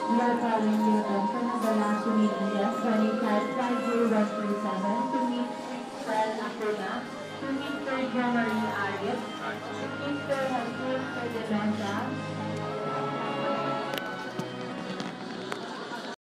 We are calling the attention of the last remaining guest, running flight 50137 to meet Int'l Acuna, to Mr. Jomari Arias, to Mr. Jesus Ferdinand,